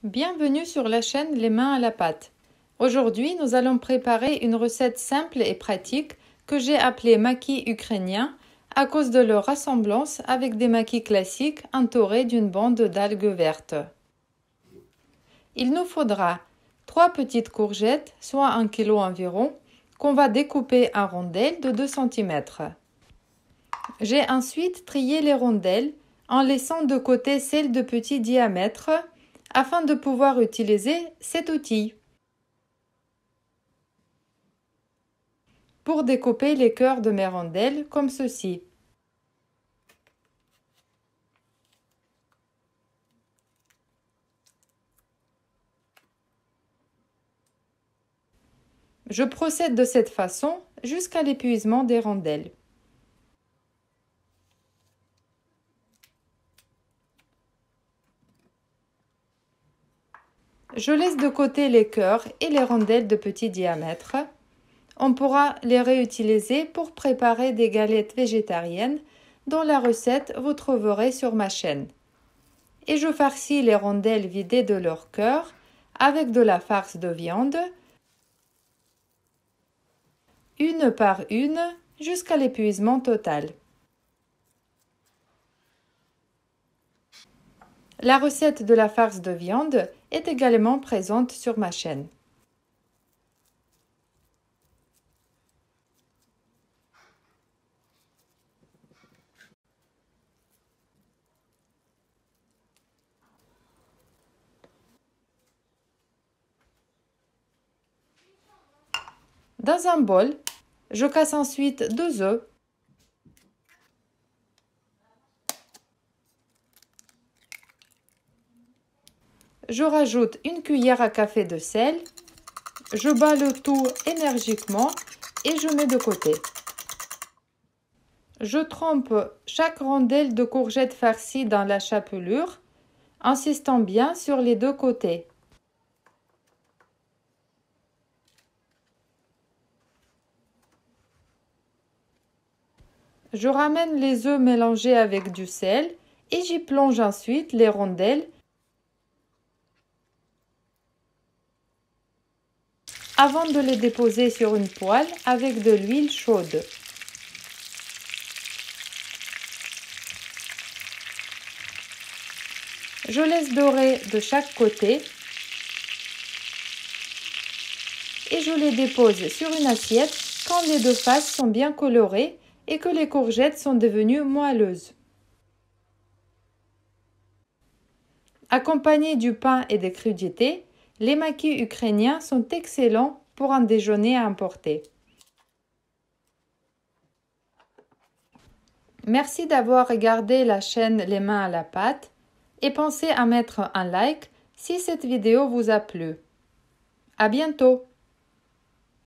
Bienvenue sur la chaîne Les mains à la pâte. Aujourd'hui, nous allons préparer une recette simple et pratique que j'ai appelée maquis ukrainien à cause de leur ressemblance avec des maquis classiques entourés d'une bande d'algues vertes. Il nous faudra 3 petites courgettes, soit 1 kg environ, qu'on va découper en rondelles de 2 cm. J'ai ensuite trié les rondelles en laissant de côté celles de petit diamètre afin de pouvoir utiliser cet outil. Pour découper les cœurs de mes rondelles comme ceci. Je procède de cette façon jusqu'à l'épuisement des rondelles. Je laisse de côté les cœurs et les rondelles de petit diamètre. On pourra les réutiliser pour préparer des galettes végétariennes dont la recette vous trouverez sur ma chaîne. Et je farcis les rondelles vidées de leur cœur avec de la farce de viande, une par une, jusqu'à l'épuisement total. La recette de la farce de viande est également présente sur ma chaîne. Dans un bol, je casse ensuite 2 œufs. Je rajoute une cuillère à café de sel. Je bats le tout énergiquement et je mets de côté. Je trempe chaque rondelle de courgette farcie dans la chapelure, insistant bien sur les 2 côtés. Je ramène les œufs mélangés avec du sel et j'y plonge ensuite les rondelles avant de les déposer sur une poêle avec de l'huile chaude. Je laisse dorer de chaque côté et je les dépose sur une assiette quand les 2 faces sont bien colorées et que les courgettes sont devenues moelleuses. Accompagnés du pain et des crudités, les maquis ukrainiens sont excellents pour un déjeuner à emporter. Merci d'avoir regardé la chaîne Les mains à la pâte et pensez à mettre un like si cette vidéo vous a plu. À bientôt!